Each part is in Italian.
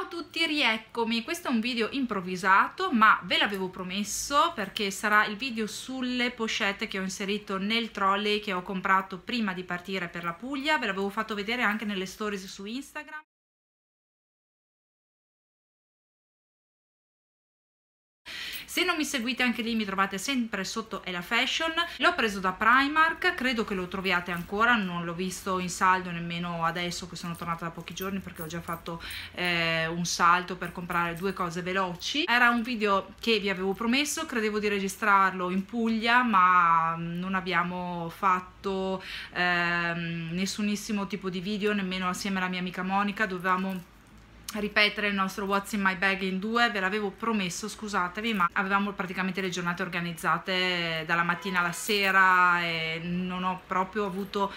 a tutti, rieccomi. Questo è un video improvvisato, ma ve l'avevo promesso perché sarà il video sulle pochette che ho inserito nel trolley che ho comprato prima di partire per la Puglia. Ve l'avevo fatto vedere anche nelle stories su Instagram. Se non mi seguite anche lì mi trovate sempre sotto Ela Fashion. L'ho preso da Primark, credo che lo troviate ancora, non l'ho visto in saldo nemmeno adesso che sono tornata da pochi giorni perché ho già fatto un salto per comprare due cose veloci. Era un video che vi avevo promesso, credevo di registrarlo in Puglia ma non abbiamo fatto nessunissimo tipo di video, nemmeno assieme alla mia amica Monica. Dovevamo ripetere il nostro What's in my bag in due, ve l'avevo promesso, scusatemi, ma avevamo praticamente le giornate organizzate dalla mattina alla sera e non ho proprio avuto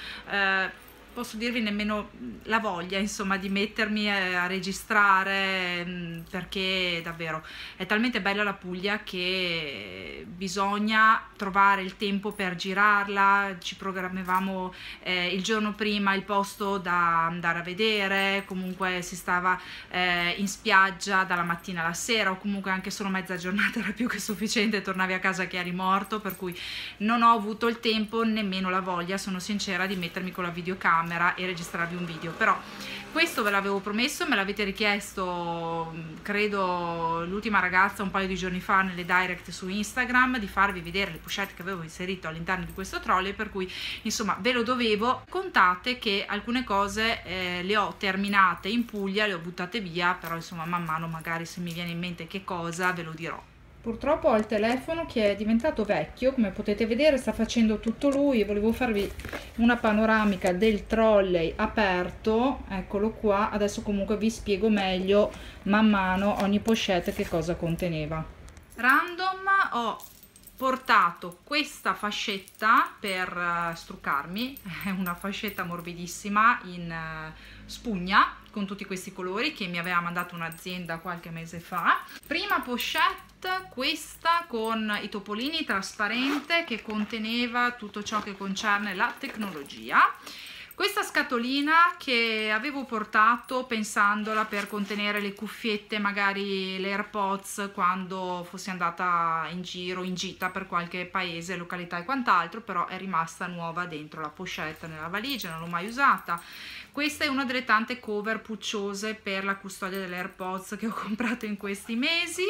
posso dirvi nemmeno la voglia, insomma, di mettermi a registrare, perché davvero è talmente bella la Puglia che bisogna trovare il tempo per girarla. Ci programmavamo il giorno prima il posto da andare a vedere, comunque si stava in spiaggia dalla mattina alla sera, o comunque anche solo mezza giornata era più che sufficiente, tornavi a casa che eri morto, per cui non ho avuto il tempo, nemmeno la voglia, sono sincera, di mettermi con la videocamera e registrarvi un video. Però questo ve l'avevo promesso, me l'avete richiesto, credo l'ultima ragazza un paio di giorni fa nelle direct su Instagram, di farvi vedere le pochette che avevo inserito all'interno di questo trolley, per cui insomma ve lo dovevo. Contate che alcune cose le ho terminate in Puglia, le ho buttate via, però insomma man mano magari se mi viene in mente che cosa ve lo dirò. Purtroppo ho il telefono che è diventato vecchio, come potete vedere sta facendo tutto lui. Volevo farvi una panoramica del trolley aperto, eccolo qua. Adesso comunque vi spiego meglio man mano ogni pochette che cosa conteneva. Random ho portato questa fascetta per struccarmi, è una fascetta morbidissima in spugna con tutti questi colori che mi aveva mandato un'azienda qualche mese fa. Prima pochette, questa con i topolini, trasparente, che conteneva tutto ciò che concerne la tecnologia. Questa scatolina che avevo portato pensandola per contenere le cuffiette, magari le AirPods, quando fossi andata in giro, in gita per qualche paese, località e quant'altro, però è rimasta nuova dentro la pochette nella valigia, non l'ho mai usata. Questa è una delle tante cover pucciose per la custodia delle AirPods che ho comprato in questi mesi.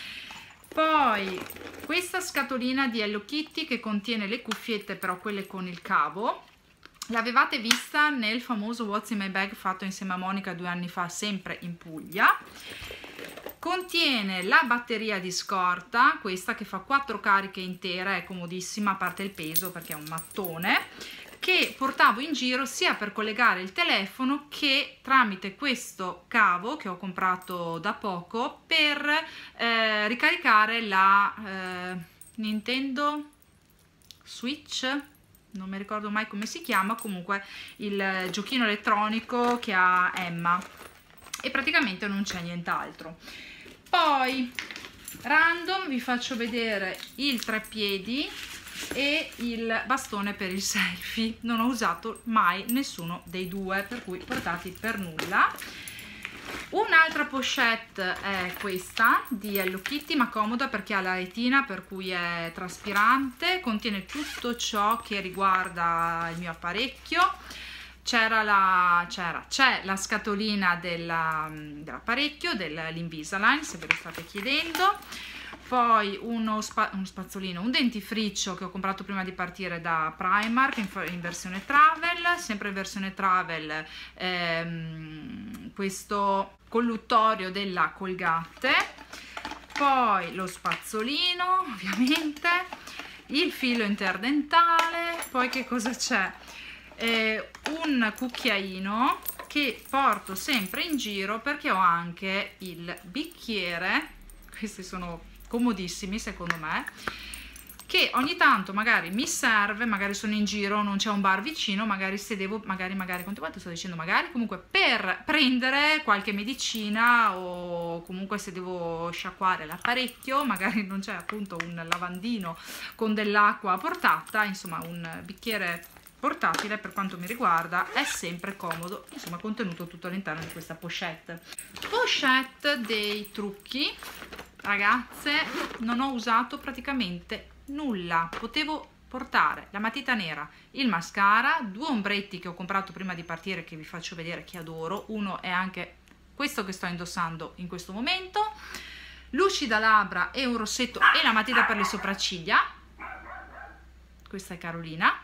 Poi questa scatolina di Hello Kitty che contiene le cuffiette, però quelle con il cavo. L'avevate vista nel famoso What's in my bag fatto insieme a Monica 2 anni fa, sempre in Puglia. Contiene la batteria di scorta, questa che fa 4 cariche intere, è comodissima, a parte il peso perché è un mattone, che portavo in giro sia per collegare il telefono che tramite questo cavo che ho comprato da poco per ricaricare la Nintendo Switch, non mi ricordo mai come si chiama, comunque il giochino elettronico che ha Emma, e praticamente non c'è nient'altro. Poi random vi faccio vedere il treppiedi e il bastone per il selfie. Non ho usato mai nessuno dei due, per cui portati per nulla. Un'altra pochette è questa di Hello Kitty, ma comoda perché ha la retina, per cui è traspirante, contiene tutto ciò che riguarda il mio apparecchio. C'è la scatolina dell'apparecchio, dell'Invisalign, se ve lo state chiedendo. Poi uno spazzolino, un dentifricio che ho comprato prima di partire da Primark in versione travel, sempre in versione travel, questo colluttorio della Colgate, poi lo spazzolino ovviamente, il filo interdentale, poi che cosa c'è? Un cucchiaino che porto sempre in giro perché ho anche il bicchiere, questi sono comodissimi secondo me, che ogni tanto magari mi serve, magari sono in giro, non c'è un bar vicino, magari se devo, magari quante volte sto dicendo magari, comunque per prendere qualche medicina, o comunque se devo sciacquare l'apparecchio, magari non c'è appunto un lavandino con dell'acqua a portata, insomma un bicchiere portatile, per quanto mi riguarda è sempre comodo, insomma contenuto tutto all'interno di questa pochette. Pochette dei trucchi, ragazze, non ho usato praticamente nulla, potevo portare la matita nera, il mascara, 2 ombretti che ho comprato prima di partire che vi faccio vedere che adoro, uno è anche questo che sto indossando in questo momento, lucida labbra e un rossetto e la matita per le sopracciglia, questa è Carolina,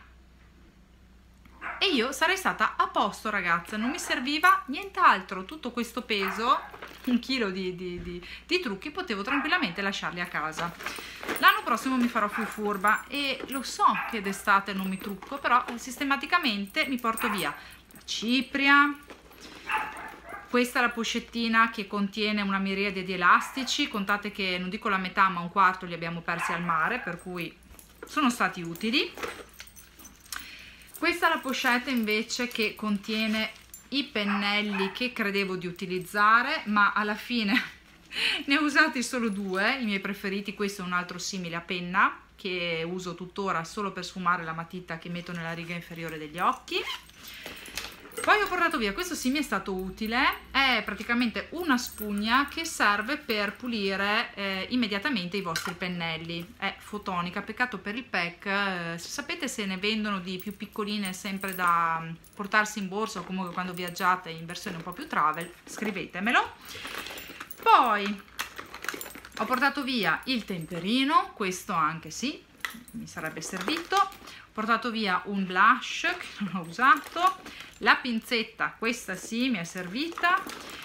e io sarei stata a posto, ragazze, non mi serviva nient'altro, tutto questo peso, 1 chilo di trucchi, potevo tranquillamente lasciarli a casa. L'anno prossimo mi farò più furba e lo so che d'estate non mi trucco, però sistematicamente mi porto via la cipria. Questa è la pochettina che contiene una miriade di elastici, contate che non dico la metà ma un quarto li abbiamo persi al mare, per cui sono stati utili. Questa è la pochette invece che contiene i pennelli che credevo di utilizzare, ma alla fine ne ho usati solo 2, i miei preferiti. Questo è un altro simile a penna che uso tuttora solo per sfumare la matita che metto nella riga inferiore degli occhi. Poi ho portato via, questo sì mi è stato utile, è praticamente una spugna che serve per pulire immediatamente i vostri pennelli, è fotonica, peccato per il pack, se sapete se ne vendono di più piccoline sempre da portarsi in borsa o comunque quando viaggiate in versione un po' più travel, scrivetemelo. Poi ho portato via il temperino, questo anche sì, mi sarebbe servito, ho portato via un blush che non ho usato, la pinzetta, questa sì mi è servita,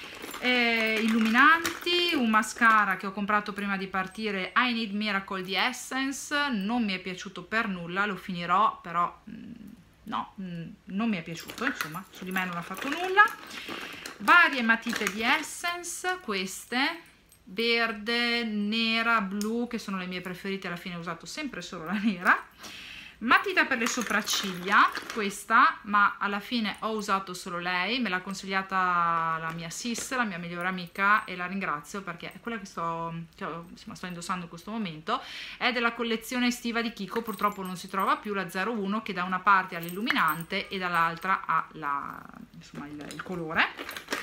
illuminanti, un mascara che ho comprato prima di partire, I Need Miracle di Essence, non mi è piaciuto per nulla, lo finirò però no, non mi è piaciuto, insomma su di me non ha fatto nulla. Varie matite di Essence, queste verde, nera, blu, che sono le mie preferite, alla fine ho usato sempre solo la nera. Matita per le sopracciglia, questa, ma alla fine ho usato solo lei, me l'ha consigliata la mia sis, la mia migliore amica, e la ringrazio perché è quella che sto indossando in questo momento, è della collezione estiva di Kiko, purtroppo non si trova più, la 01, che da una parte ha l'illuminante e dall'altra ha il colore.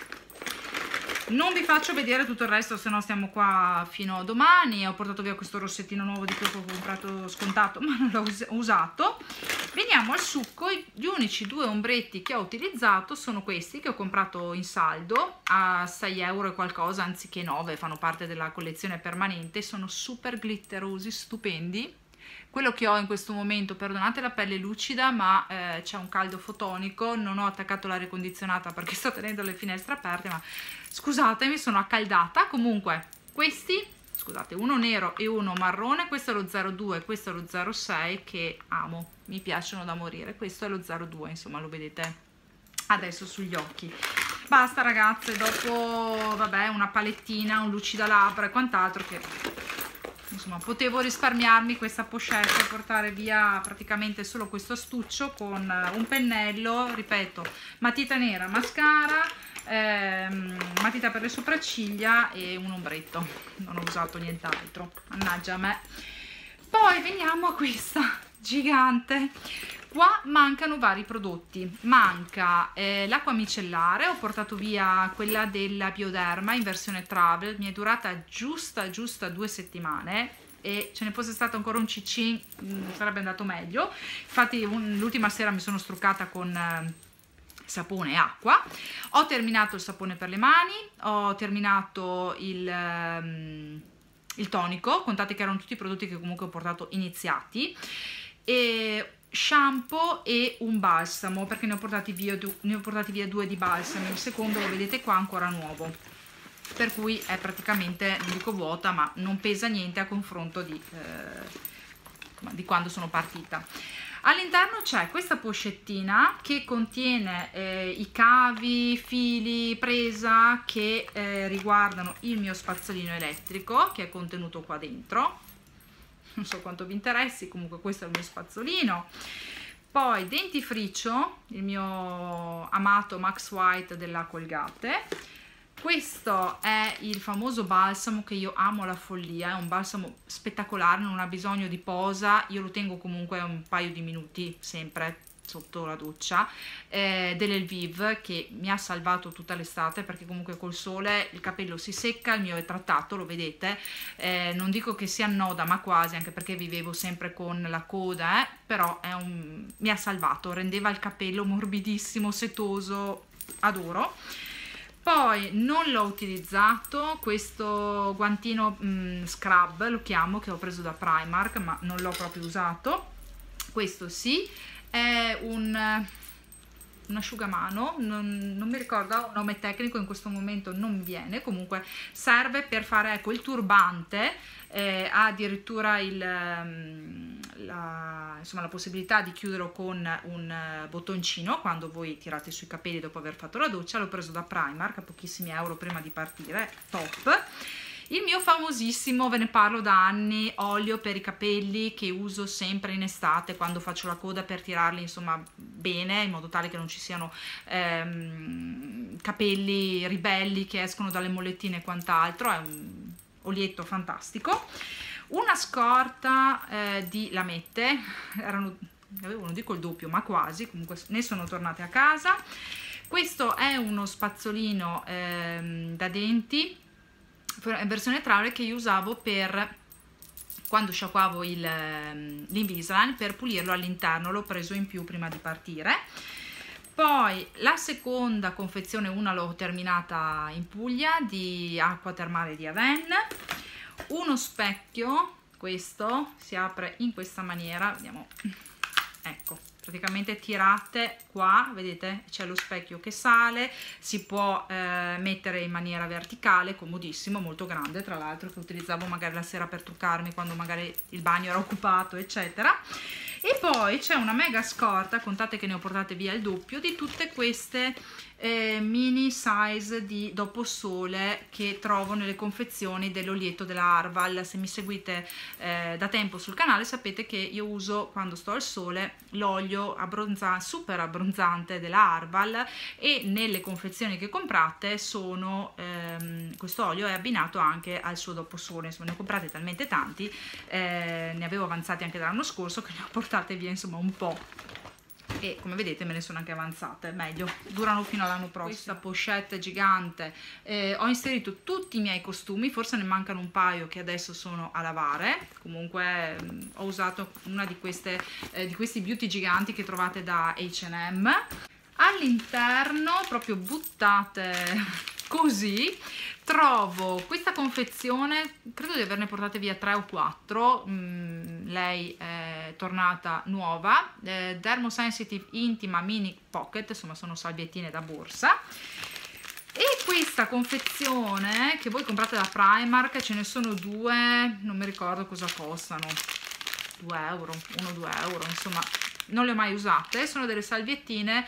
Non vi faccio vedere tutto il resto, se no stiamo qua fino a domani. Ho portato via questo rossettino nuovo di cui ho comprato scontato, ma non l'ho usato. Veniamo al succo. Gli unici 2 ombretti che ho utilizzato sono questi, che ho comprato in saldo a 6 euro e qualcosa, anziché 9, fanno parte della collezione permanente. Sono super glitterosi, stupendi. Quello che ho in questo momento, perdonate la pelle lucida, ma c'è un caldo fotonico, non ho attaccato l'aria condizionata perché sto tenendo le finestre aperte, ma scusate, mi sono accaldata. Comunque, questi, scusate, uno nero e uno marrone, questo è lo 02, questo è lo 06 che amo, mi piacciono da morire, questo è lo 02, insomma lo vedete adesso sugli occhi. Basta ragazze, dopo vabbè una palettina, un lucida labbra e quant'altro, che insomma potevo risparmiarmi questa pochette e portare via praticamente solo questo astuccio con un pennello, ripeto, matita nera, mascara, matita per le sopracciglia e un ombretto, non ho usato nient'altro, mannaggia a me. Poi veniamo a questa gigante. Qua mancano vari prodotti, manca l'acqua micellare, ho portato via quella della Bioderma in versione travel, mi è durata giusta 2 settimane e ce ne fosse stato ancora un cc sarebbe andato meglio. Infatti l'ultima sera mi sono struccata con sapone e acqua. Ho terminato il sapone per le mani, ho terminato il tonico, contate che erano tutti i prodotti che comunque ho portato iniziati, e shampoo e un balsamo, perché ne ho portati via 2 di balsami, il secondo lo vedete qua ancora nuovo, per cui è praticamente, non dico vuota, ma non pesa niente a confronto di quando sono partita. All'interno c'è questa pochettina che contiene i cavi, fili, presa che riguardano il mio spazzolino elettrico, che è contenuto qua dentro. Non so quanto vi interessi, comunque questo è il mio spazzolino. Poi dentifricio, il mio amato Max White della Colgate. Questo è il famoso balsamo che io amo alla follia, è un balsamo spettacolare, non ha bisogno di posa, io lo tengo comunque un paio di minuti sempre, sotto la doccia, dell'Elvive, che mi ha salvato tutta l'estate, perché comunque col sole il capello si secca, il mio è trattato, lo vedete, non dico che si annoda, ma quasi, anche perché vivevo sempre con la coda, però mi ha salvato, rendeva il capello morbidissimo, setoso, adoro. Poi non l'ho utilizzato questo guantino scrub, lo chiamo, che ho preso da Primark, ma non l'ho proprio usato. Questo sì, è un asciugamano, non mi ricordo un nome tecnico, in questo momento non mi viene, comunque serve per fare, ecco, il turbante, ha addirittura insomma, la possibilità di chiuderlo con un bottoncino quando voi tirate sui capelli dopo aver fatto la doccia. L'ho preso da Primark a pochissimi euro prima di partire, top. Il mio famosissimo, ve ne parlo da anni, olio per i capelli che uso sempre in estate quando faccio la coda, per tirarli insomma bene, in modo tale che non ci siano capelli ribelli che escono dalle mollettine e quant'altro. È un olietto fantastico. Una scorta di lamette, avevo, non dico il doppio ma quasi, comunque ne sono tornate a casa. Questo è uno spazzolino da denti versione traurile che io usavo per quando sciacquavo l'Invisalign, per pulirlo all'interno, l'ho preso in più prima di partire. Poi la seconda confezione, una l'ho terminata in Puglia, di acqua termale di Aven. Uno specchio, questo si apre in questa maniera, vediamo, ecco, praticamente tirate qua, vedete, c'è lo specchio che sale, si può mettere in maniera verticale, comodissimo, molto grande tra l'altro, che utilizzavo magari la sera per truccarmi quando magari il bagno era occupato, eccetera. E poi c'è una mega scorta, contate che ne ho portate via il doppio, di tutte queste mini size di doposole che trovo nelle confezioni dell'olietto della Arval. Se mi seguite da tempo sul canale sapete che io uso, quando sto al sole, l'olio super abbronzante della Arval, e nelle confezioni che comprate questo olio è abbinato anche al suo doposole. Insomma, ne ho comprate talmente tanti, ne avevo avanzati anche dall'anno scorso, che ne ho portate via insomma un po', e come vedete me ne sono anche avanzate, meglio, durano fino all'anno prossimo. Questa pochette gigante, ho inserito tutti i miei costumi, forse ne mancano un paio che adesso sono a lavare. Comunque ho usato una di questi beauty giganti che trovate da H&M. All'interno, proprio buttate così, trovo questa confezione, credo di averne portate via 3 o 4, lei è tornata nuova, Dermosensitive Intima Mini Pocket, insomma sono salviettine da borsa. E questa confezione che voi comprate da Primark, ce ne sono due, non mi ricordo cosa costano, 2 euro, 1-2 euro, insomma non le ho mai usate, sono delle salviettine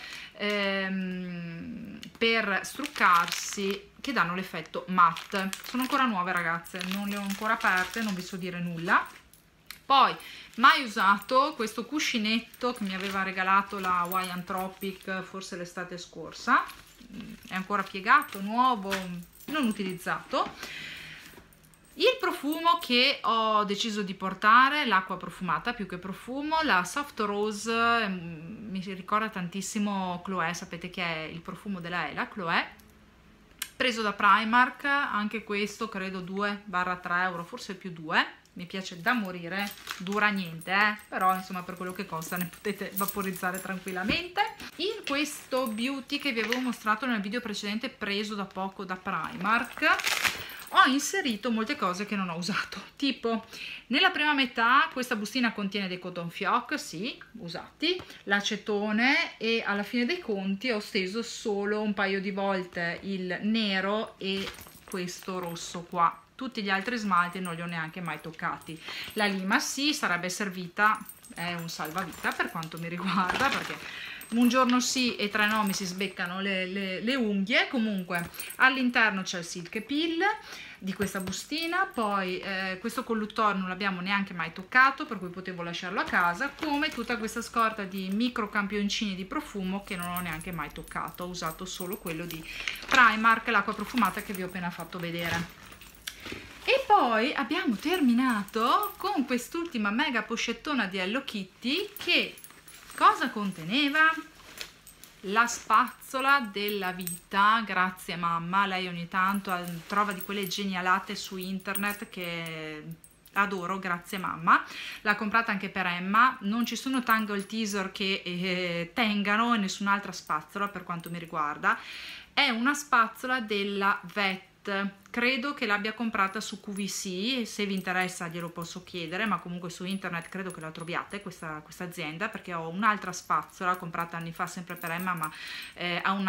per struccarsi che danno l'effetto matte. Sono ancora nuove ragazze, non le ho ancora aperte, non vi so dire nulla. Poi mai usato questo cuscinetto che mi aveva regalato la Hawaiian Tropic forse l'estate scorsa, è ancora piegato, nuovo, non utilizzato. Il profumo che ho deciso di portare, l'acqua profumata più che profumo, la Soft Rose, mi ricorda tantissimo Chloé, sapete che è il profumo della Ela, Chloé, preso da Primark, anche questo credo 2-3 euro, forse più 2, mi piace da morire, dura niente, però insomma per quello che costa ne potete vaporizzare tranquillamente. In questo beauty che vi avevo mostrato nel video precedente, preso da poco da Primark, ho inserito molte cose che non ho usato, tipo nella prima metà questa bustina contiene dei cotton fioc, sì, usati, l'acetone, e alla fine dei conti ho steso solo un paio di volte il nero e questo rosso qua. Tutti gli altri smalti non li ho neanche mai toccati. La lima sì, sarebbe servita, è un salvavita per quanto mi riguarda, perché un giorno sì e 3 no mi si sbeccano le unghie. Comunque all'interno c'è il silk peel di questa bustina, poi questo collutore non l'abbiamo neanche mai toccato, per cui potevo lasciarlo a casa, come tutta questa scorta di micro campioncini di profumo che non ho neanche mai toccato. Ho usato solo quello di Primark, l'acqua profumata che vi ho appena fatto vedere. E poi abbiamo terminato con quest'ultima mega pochettona di Hello Kitty che Cosa conteneva? La spazzola della vita, grazie mamma. Lei ogni tanto trova di quelle genialate su internet che adoro, grazie mamma. L'ha comprata anche per Emma. Non ci sono tangle teaser che tengano, e nessun'altra spazzola per quanto mi riguarda. È una spazzola della Vet. Credo che l'abbia comprata su QVC, se vi interessa glielo posso chiedere, ma comunque su internet credo che la troviate questa azienda, perché ho un'altra spazzola comprata anni fa sempre per Emma, ma ha un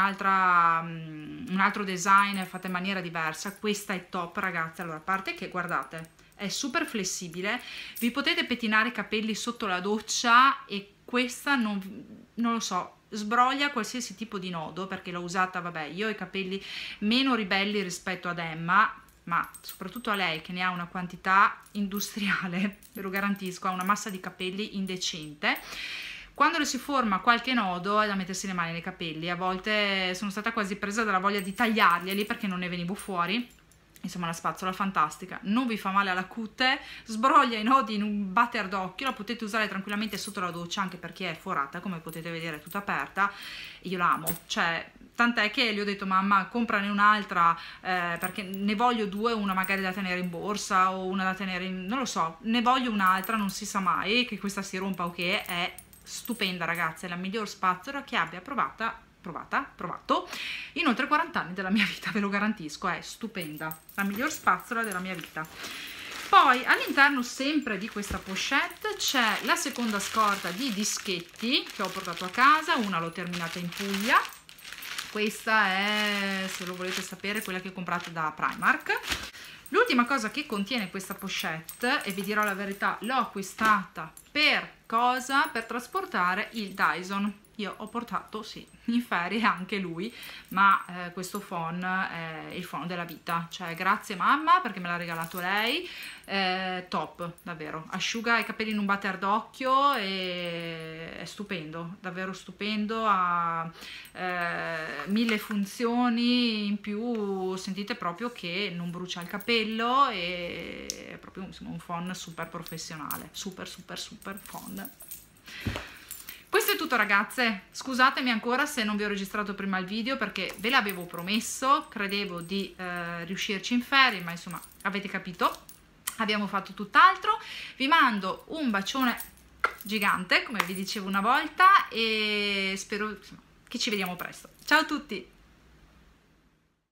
altro design fatta in maniera diversa. Questa è top ragazzi. Allora, a parte che guardate, è super flessibile, vi potete pettinare i capelli sotto la doccia e questa non lo so, sbroglia qualsiasi tipo di nodo, perché l'ho usata, vabbè, io ho i capelli meno ribelli rispetto ad Emma, ma soprattutto a lei che ne ha una quantità industriale, ve lo garantisco, ha una massa di capelli indecente. Quando le si forma qualche nodo è da mettersi le mani nei capelli. A volte sono stata quasi presa dalla voglia di tagliarglieli perché non ne venivo fuori. Insomma, la spazzola è fantastica, non vi fa male alla cute, sbroglia i nodi in un batter d'occhio, la potete usare tranquillamente sotto la doccia, anche perché è forata, come potete vedere, è tutta aperta. Io l'amo, cioè, tant'è che gli ho detto mamma comprane un'altra, perché ne voglio due, una magari da tenere in borsa o una da tenere in... non lo so, ne voglio un'altra, non si sa mai che questa si rompa o che è stupenda ragazzi, è la miglior spazzola che abbia provato in oltre 40 anni della mia vita, ve lo garantisco, è stupenda, la miglior spazzola della mia vita. Poi all'interno sempre di questa pochette c'è la seconda scorta di dischetti che ho portato a casa, una l'ho terminata in Puglia, questa è, se lo volete sapere, quella che ho comprato da Primark. L'ultima cosa che contiene questa pochette, e vi dirò la verità, l'ho acquistata per cosa? Per trasportare il Dyson. Io ho portato, sì, in ferie anche lui, ma questo phon è il phon della vita, cioè grazie mamma perché me l'ha regalato lei, top, davvero, asciuga i capelli in un batter d'occhio e è stupendo, davvero stupendo, ha 1000 funzioni in più, sentite proprio che non brucia il capello e è proprio insomma, un phon super professionale, super phon. Questo è tutto ragazze, scusatemi ancora se non vi ho registrato prima il video perché ve l'avevo promesso, credevo di riuscirci in ferie, ma insomma avete capito, abbiamo fatto tutt'altro. Vi mando un bacione gigante come vi dicevo una volta e spero insomma, che ci vediamo presto. Ciao a tutti!